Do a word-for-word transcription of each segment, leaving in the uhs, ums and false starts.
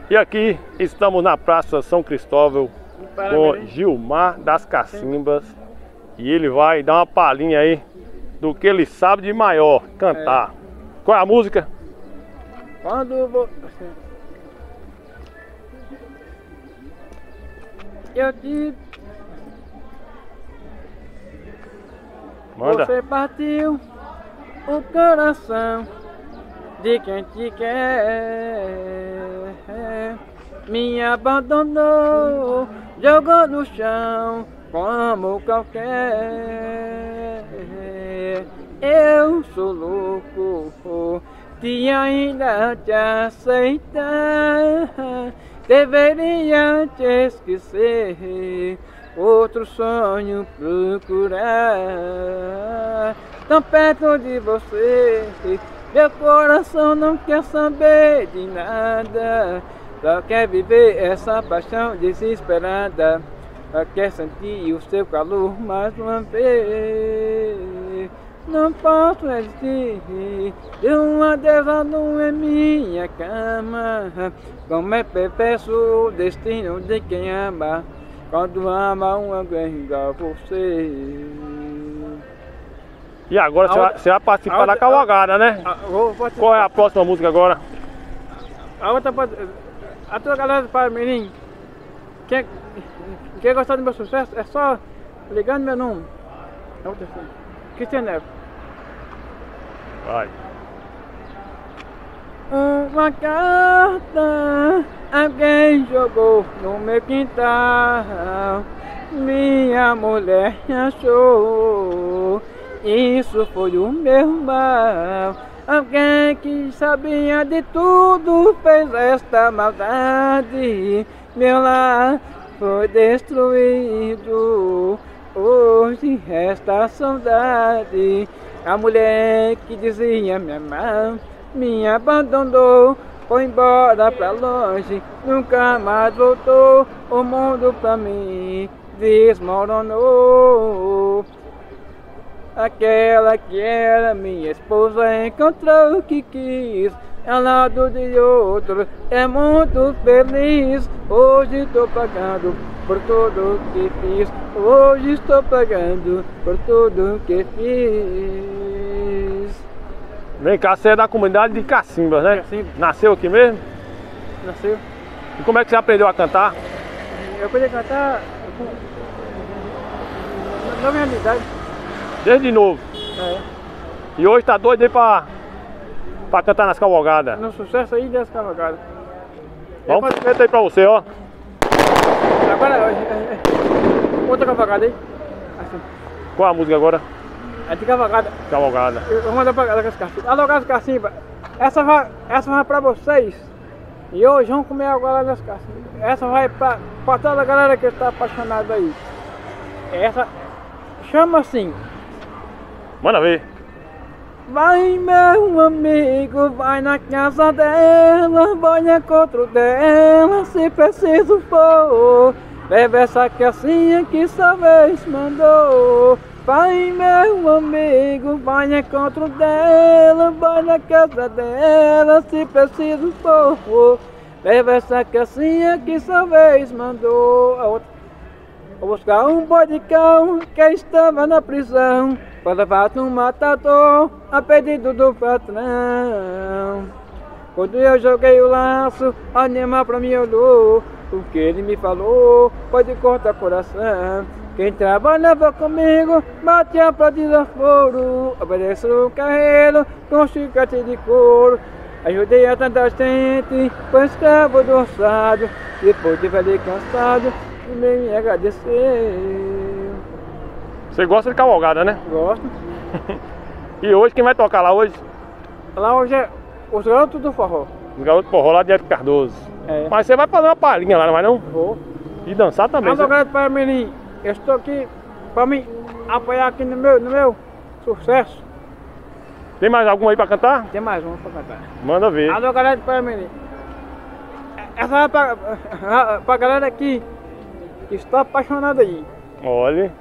E aqui estamos na Praça São Cristóvão com Gilmar das Cacimbas. E ele vai dar uma palhinha aí do que ele sabe de maior, cantar. É. Qual é a música? Quando vou... Eu te... Manda. Você partiu o coração de quem te quer, me abandonou, jogou no chão como qualquer. Eu sou louco de ainda te aceitar, deveria te esquecer, outro sonho procurar. Tão perto de você, meu coração não quer saber de nada, só quer viver essa paixão desesperada, só quer sentir o seu calor mais uma vez. Não posso resistir de uma deusa nua em minha cama. Como é perverso o destino de quem ama, quando ama um alguém igual você. E agora você vai, você vai participar da cavalgada, né? A, vou, vou Qual é a próxima música agora? A outra pode... A tua galera do Paramirim, quem, quem gostar do meu sucesso, é só ligar no meu número. A outra assim. Cristian Neves. Vai. Uma carta alguém jogou no meu quintal, minha mulher achou, isso foi o meu mal. Alguém que sabia de tudo fez esta maldade, meu lar foi destruído, hoje resta a saudade. A mulher que dizia me amar me abandonou, foi embora pra longe, nunca mais voltou. O mundo pra mim desmoronou. Aquela que era minha esposa encontrou o que quis, ao lado de outro é muito feliz. Hoje estou pagando por tudo que fiz, hoje estou pagando por tudo que fiz. Vem cá, você é da comunidade de Cacimbas, né? Cacimbas. Nasceu aqui mesmo? Nasceu. E como é que você aprendeu a cantar? Eu aprendi a cantar com nove anos de idade. Desde novo? É. E hoje tá doido aí pra, pra cantar nas cavalgadas? No sucesso aí dessa cavalgada. Vamos cantar aí pra você, ó. Agora, é, é, outra cavalgada aí. Assim. Qual a música agora? É de cavalgada. Cavalgada. Eu vou mandar pra galera com as cacimbas. Alô, Gás Cacimba, essa vai, essa vai pra vocês. E hoje vamos comer agora das cacimbas. Essa vai pra, pra toda a galera que está apaixonada aí. Essa chama assim. Manda ver. Vai, meu amigo, vai na casa dela, vai no encontro dela, se preciso for. Leva essa casinha que sua vez mandou. Vai, meu amigo, vai no encontro dela, vai na casa dela, se preciso for. Leva essa casinha que sua vez mandou. A outra. Vou buscar um boi de cão que estava na prisão, para levar no matador a pedido do patrão. Quando eu joguei o laço, o animal pra mim olhou, o que ele me falou pode cortar coração. Quem trabalhava comigo batia pra desaforo, obedeceu o carreiro com chicate de couro. Ajudei a tanta gente, foi escravo do ossado, depois de velho e cansado, nem me agradeceu. Você gosta de cavalgada, né? Gosto. E hoje quem vai tocar lá hoje? Lá hoje é os garotos do forró. Os garotos forró lá de Érico Cardoso. É. Mas você vai fazer uma palhinha lá, não vai não? Vou. E dançar também. Alô, garoto Paramirim, eu estou aqui para me apoiar aqui no meu, no meu sucesso. Tem mais algum aí pra cantar? Tem mais um para cantar. Manda ver. Alô, galera do Paramirim. Essa vai pra, pra galera aqui que está apaixonada aí. Olha.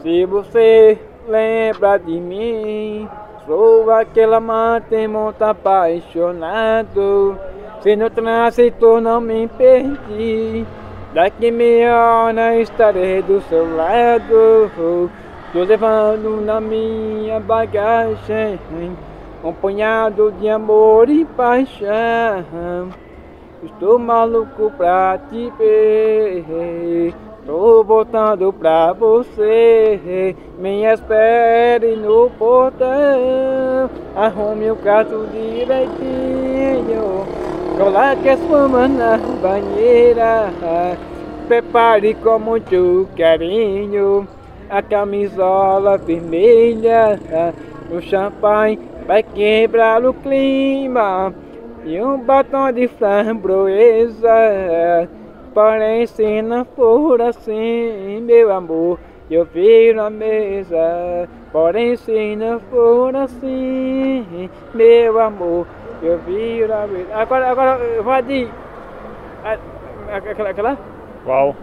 Se você lembra de mim, sou aquele amante muito apaixonado. Se no trânsito não me perdi, daqui meia hora estarei do seu lado. Tô levando na minha bagagem um punhado de amor e paixão. Estou maluco pra te ver, tô voltando pra você. Me espere no portão, arrume o quarto direitinho, coloque a espuma na banheira, prepare com muito carinho a camisola vermelha. O champanhe vai quebrar o clima e um batom de framboesa. Porém, se não for assim, meu amor, eu viro a mesa. Porém, se não for assim, meu amor, eu viro a mesa. Agora, agora, vai de... Aquela, aquela? Qual?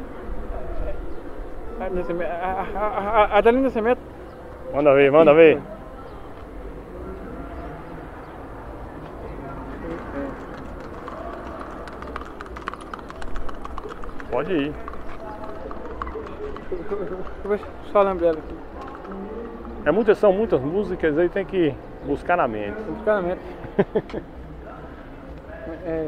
A da linda Cimento. Manda ver, manda ver. Pode ir. Só lembro dela aqui. É muitas, são muitas músicas aí, tem que buscar na mente. Buscar na mente. É.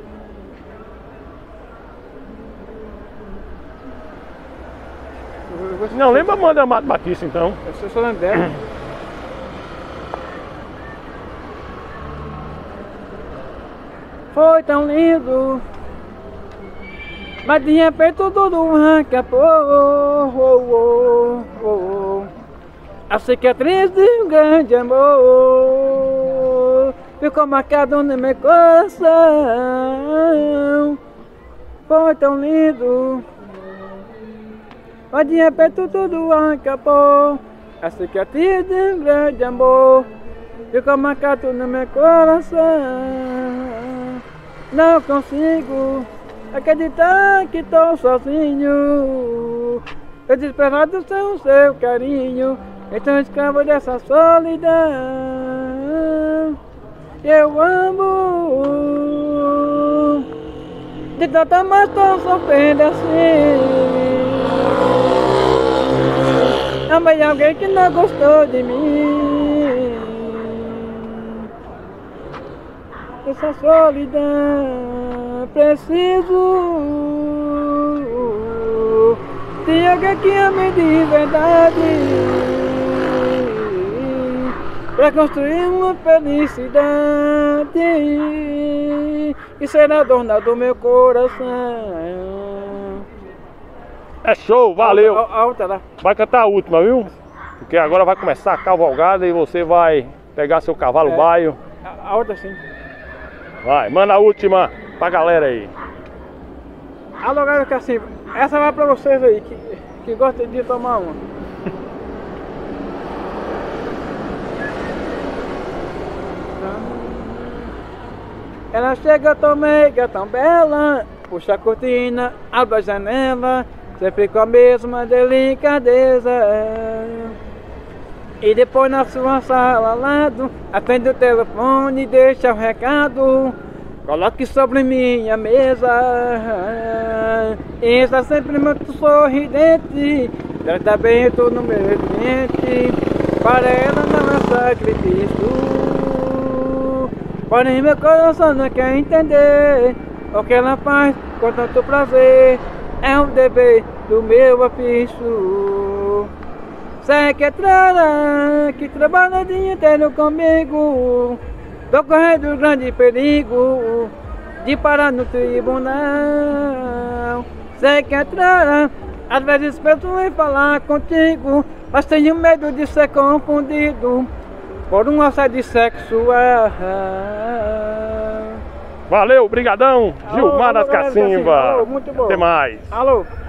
Não, lembra a Amanda Mato Batista então? Eu só lembro dela. Foi tão lindo, mas de repente tudo acabou. Oh, oh, oh. A cicatriz de um grande amor ficou marcado no meu coração. Foi tão lindo, mas de repente tudo acabou. A cicatriz de um grande amor ficou marcado no meu coração. Não consigo acreditar que estou sozinho, eu desesperado sem o seu carinho, então escravo dessa solidão. Eu amo, de tanta mais estou sofrendo assim. Amei alguém que não gostou de mim. Essa solidão, preciso de alguém que ame de verdade, para construir uma felicidade e será dona do meu coração. É show, valeu! A, a outra lá. Vai cantar a última, viu? Porque agora vai começar a cavalgada e você vai pegar seu cavalo É. baio. A, a outra sim. Vai, manda a última pra galera aí. Alô, galera, que assim, essa vai pra vocês aí, que, que gostam de tomar uma. Ela chega tão meiga, tão bela, puxa a cortina, abre a janela, sempre com a mesma delicadeza. E depois na sua sala ao lado, atende o telefone e deixa o recado. Coloque sobre minha mesa, e está sempre muito sorridente, trata bem todo no meu ambiente, para ela não é sacrifício. Porém meu coração não quer entender o que ela faz com tanto prazer, é um dever do meu ofício. Secretária que trabalha o dia inteiro comigo, tô correndo grande perigo de parar no tribunal. Secretária, às vezes penso em falar contigo, mas tenho medo de ser confundido por um assédio sexual. Valeu, brigadão, Gilmar das Cacimbas. Alô, muito bom. Até mais. Alô.